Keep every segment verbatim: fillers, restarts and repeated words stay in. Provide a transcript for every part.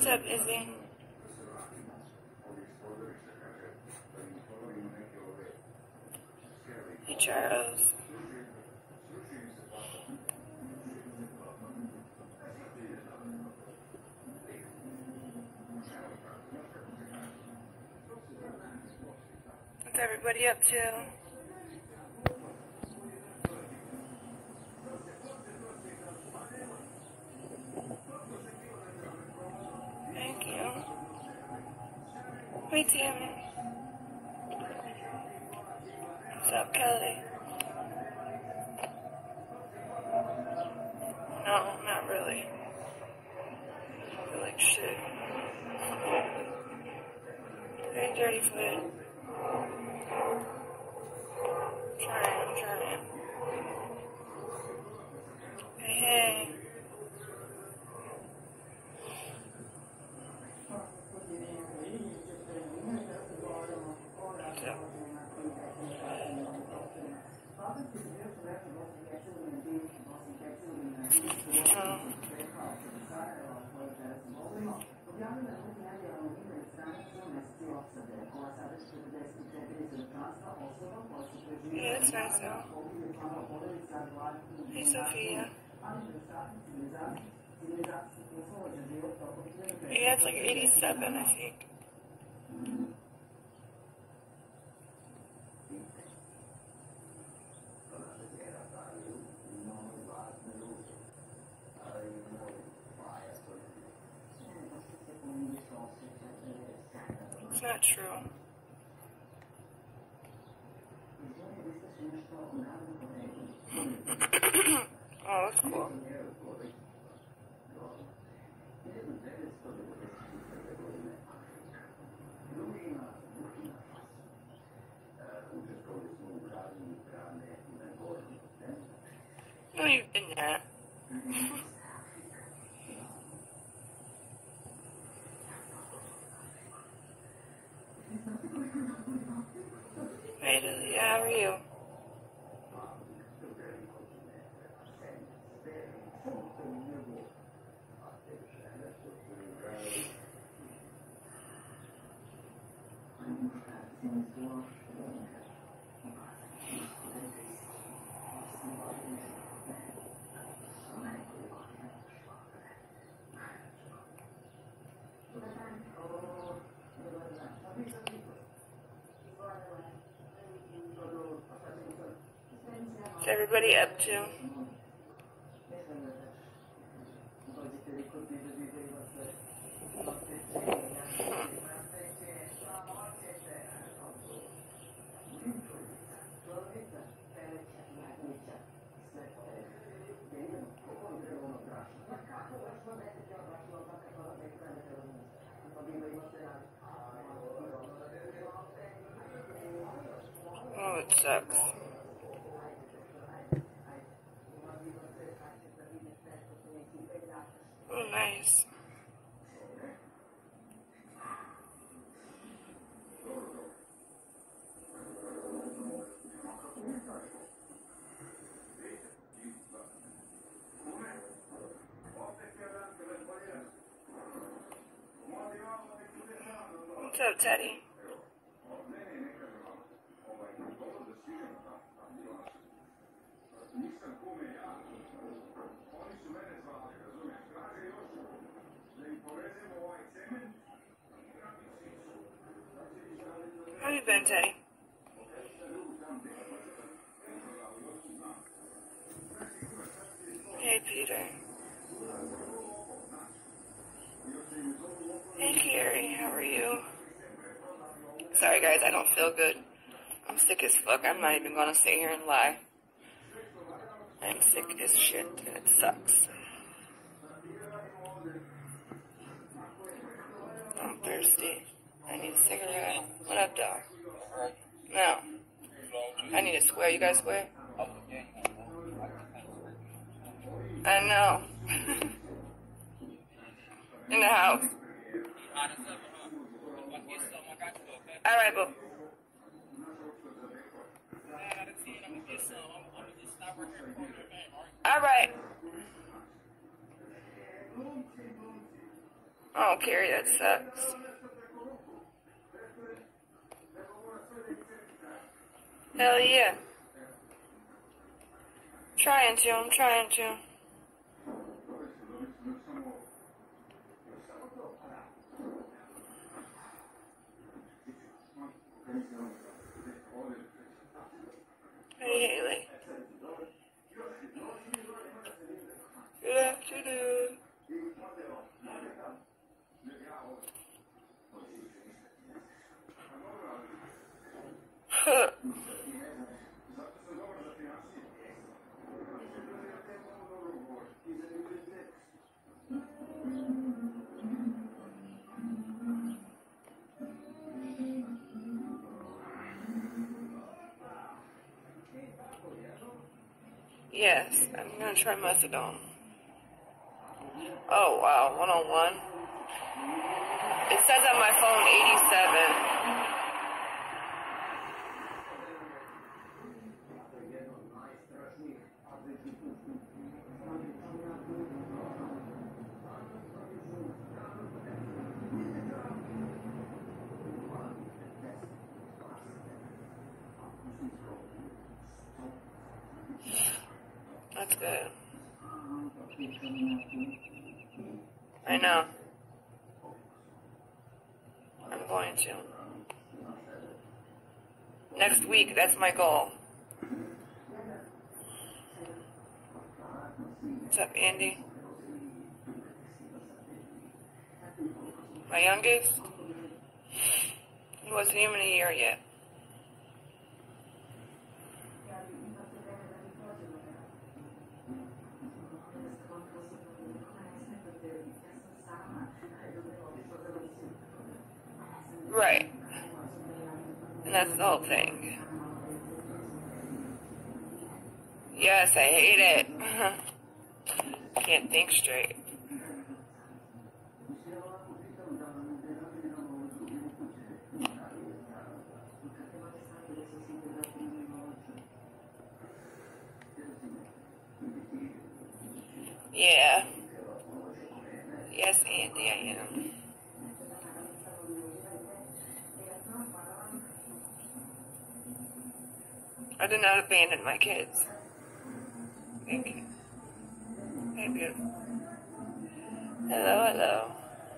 What's up, Izzy? Hey, Charles. What's everybody up to? Thank you. Hey, Tammy. What's up, Kelly? No, not really. I feel like shit. Hey, Dirty Foot. Trying, I'm trying. Hey, hey. What's up? Oh. Yeah, it's nice though. Hey, Sophia. Yeah, it's like eighty-seven, I think. It's not true. Oh, that's cool. No, you've been that. Hey, Lily, how are you? What's everybody up to? Oh, it sucks. Oh, nice. What's up, Teddy? How you been, Teddy? Hey, Peter. Hey, Carrie. How are you? Sorry, guys. I don't feel good. I'm sick as fuck. I'm not even gonna sit here and lie. I'm sick as shit, and it sucks. I'm thirsty. I need a cigarette. What up, dog? No. I need a square. You guys square? I know. In the house. Alright, boo. Alright. Oh, Carrie, that sucks. Hell yeah. Trying to, I'm trying to. Hey, Haley. Good afternoon. Yes, I'm gonna try methadone. Oh wow, one oh one. It says on my phone eighty-seven. That's good. I know. I'm going to. Next week, that's my goal. What's up, Andy? My youngest? He wasn't even a year yet. Right. And that's the whole thing. Yes, I hate it. Can't think straight. Yeah. Yes, Andy, I am. I did not abandon my kids. Thank you. Hey, beautiful. Hello, hello.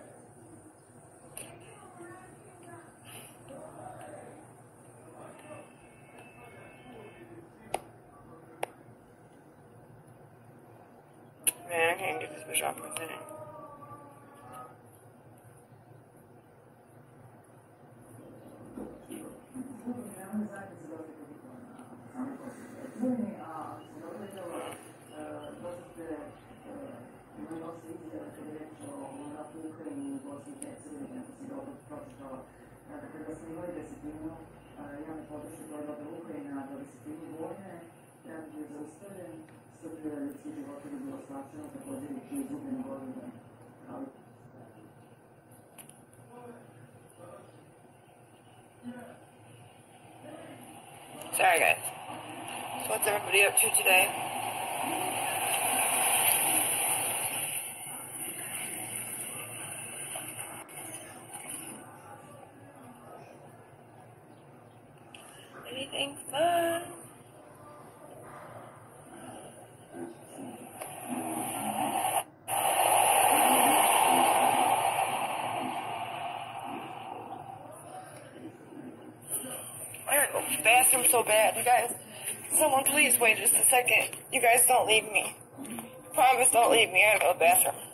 Man, I can't get this bitch off my thing. Sorry, guys. So what's everybody up to today? Anything fun? I gotta go to the bathroom so bad, you guys. Someone please wait just a second. You guys don't leave me. Promise don't leave me. I gotta go to the bathroom.